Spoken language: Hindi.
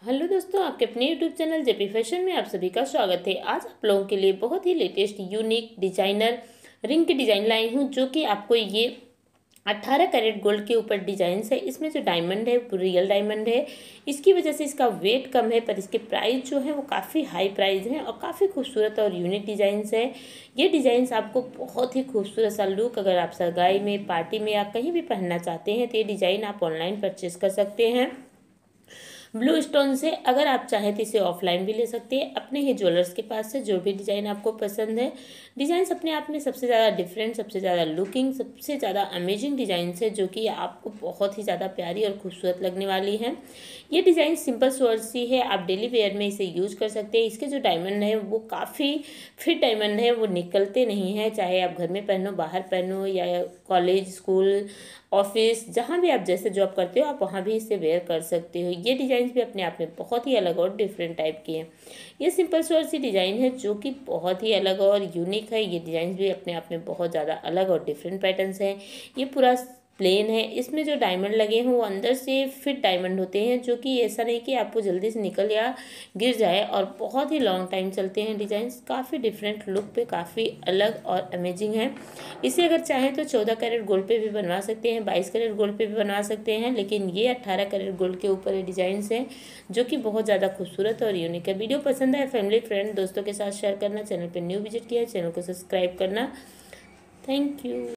हेलो दोस्तों, आपके अपने यूट्यूब चैनल जेपी फैशन में आप सभी का स्वागत है। आज आप लोगों के लिए बहुत ही लेटेस्ट यूनिक डिजाइनर रिंग की डिज़ाइन लाई हूँ, जो कि आपको ये 18 कैरेट गोल्ड के ऊपर डिजाइन है। इसमें जो डायमंड है वो रियल डायमंड है। इसकी वजह से इसका वेट कम है, पर इसके प्राइस जो है वो काफ़ी हाई प्राइस है और काफ़ी खूबसूरत और यूनिक डिज़ाइंस है। ये डिज़ाइंस आपको बहुत ही खूबसूरत सा लुक, अगर आप सगाई में, पार्टी में या कहीं भी पहनना चाहते हैं तो ये डिज़ाइन आप ऑनलाइन परचेज कर सकते हैं ब्लू स्टोन से। अगर आप चाहें तो इसे ऑफलाइन भी ले सकते हैं अपने ही ज्वेलर्स के पास से, जो भी डिज़ाइन आपको पसंद है। डिज़ाइंस अपने आप में सबसे ज़्यादा डिफरेंट, सबसे ज़्यादा लुकिंग, सबसे ज़्यादा अमेजिंग डिज़ाइंस है, जो कि आपको बहुत ही ज़्यादा प्यारी और खूबसूरत लगने वाली है। ये डिज़ाइन सिंपल सोअर सी है, आप डेली वेयर में इसे यूज कर सकते हैं। इसके जो डायमंड है वो काफ़ी फिट डायमंड है, वो निकलते नहीं हैं, चाहे आप घर में पहनो, बाहर पहनो या कॉलेज, स्कूल, ऑफिस, जहाँ भी आप जैसे जॉब करते हो आप वहाँ भी इसे वेयर कर सकते हो। ये डिज़ाइन भी अपने आप में बहुत ही अलग और डिफरेंट टाइप की है। ये सिंपल सोअर सी डिज़ाइन है जो कि बहुत ही अलग और यूनिक है। ये डिज़ाइन भी अपने आप में बहुत ज़्यादा अलग और डिफरेंट पैटर्न्स हैं। ये पूरा प्लेन है, इसमें जो डायमंड लगे हैं वो अंदर से फिट डायमंड होते हैं, जो कि ऐसा नहीं कि आपको जल्दी से निकल या गिर जाए, और बहुत ही लॉन्ग टाइम चलते हैं। डिज़ाइंस काफ़ी डिफरेंट लुक पे काफ़ी अलग और अमेजिंग है। इसे अगर चाहें तो 14 कैरेट गोल्ड पे भी बनवा सकते हैं, 22 कैरेट गोल्ड पे भी बनवा सकते हैं, लेकिन ये 18 कैरेट गोल्ड के ऊपर ये डिज़ाइंस हैं जो कि बहुत ज़्यादा खूबसूरत और यूनिक है। वीडियो पसंद है फैमिली फ्रेंड दोस्तों के साथ शेयर करना, चैनल पर न्यू विजिट किया है चैनल को सब्सक्राइब करना। Thank you.